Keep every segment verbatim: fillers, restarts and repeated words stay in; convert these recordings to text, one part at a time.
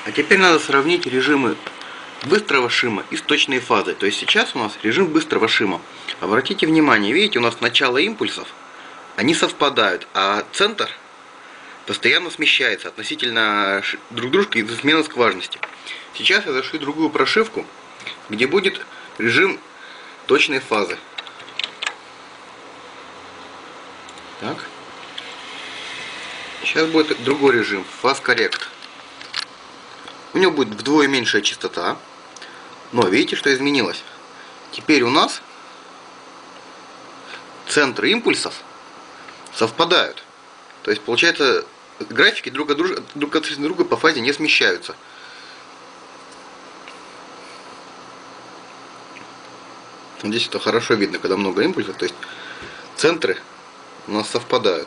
А теперь надо сравнить режимы быстрого шима и с точной фазой. То есть сейчас у нас режим быстрого шима. Обратите внимание, видите, у нас начало импульсов, они совпадают, а центр постоянно смещается относительно друг дружки из-за смены скважности. Сейчас я зашью другую прошивку, где будет режим точной фазы. Так. Сейчас будет другой режим, фаз коррект. У него будет вдвое меньшая частота. Но видите, что изменилось? Теперь у нас центры импульсов совпадают. То есть получается, графики друг от друга, друг от друга по фазе не смещаются. Здесь это хорошо видно, когда много импульсов, то есть центры у нас совпадают.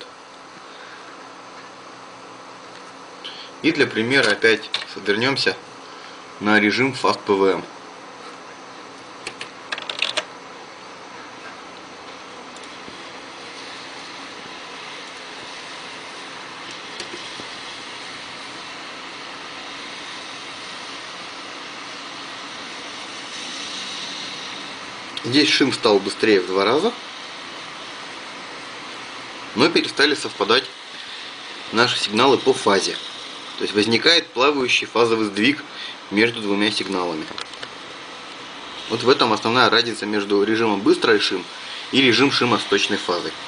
И для примера опять вернемся на режим Fast пи ви эм. Здесь шим стал быстрее в два раза, но перестали совпадать наши сигналы по фазе. То есть возникает плавающий фазовый сдвиг между двумя сигналами. Вот в этом основная разница между режимом быстрый шим и режим шима с точной фазой.